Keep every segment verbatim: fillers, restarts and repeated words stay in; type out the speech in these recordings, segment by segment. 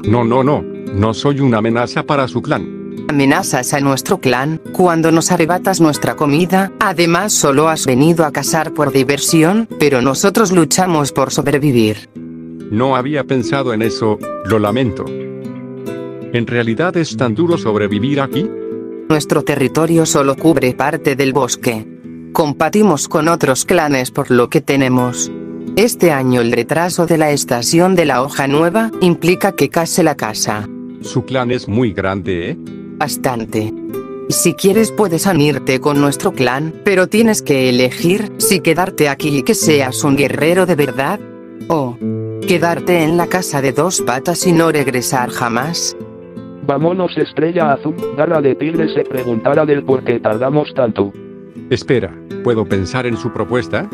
No, no, no, no soy una amenaza para su clan. Amenazas a nuestro clan, cuando nos arrebatas nuestra comida. Además solo has venido a cazar por diversión, pero nosotros luchamos por sobrevivir. No había pensado en eso, lo lamento. ¿En realidad es tan duro sobrevivir aquí? Nuestro territorio solo cubre parte del bosque. Compartimos con otros clanes por lo que tenemos. Este año el retraso de la estación de la hoja nueva implica que case la casa. Su clan es muy grande, ¿eh? Bastante. Si quieres puedes unirte con nuestro clan, pero tienes que elegir si quedarte aquí y que seas un guerrero de verdad, o quedarte en la casa de dos patas y no regresar jamás. Vámonos, Estrella Azul. Garra de Tigre se preguntara del por qué tardamos tanto. Espera, ¿puedo pensar en su propuesta?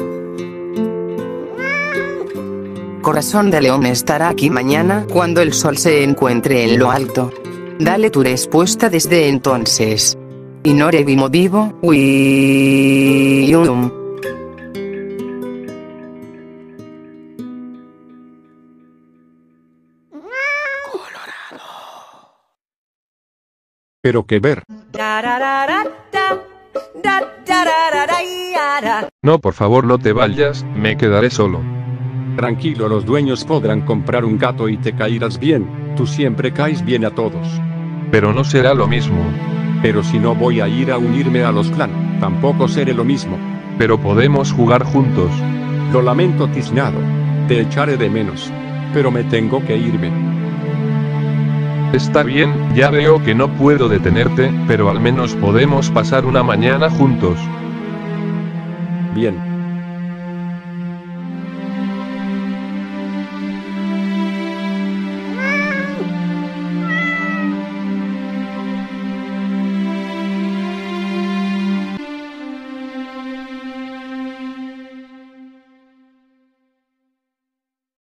Corazón de León estará aquí mañana cuando el sol se encuentre en lo alto. Dale tu respuesta desde entonces. Inore vimo vivo, Wium. Pero que ver. No, por favor, no te vayas, me quedaré solo. Tranquilo, los dueños podrán comprar un gato y te caerás bien. Tú siempre caes bien a todos. Pero no será lo mismo. Pero si no voy a ir a unirme a los clan, tampoco seré lo mismo. Pero podemos jugar juntos. Lo lamento, tiznado. Te echaré de menos. Pero me tengo que irme. Está bien, ya veo que no puedo detenerte, pero al menos podemos pasar una mañana juntos. Bien.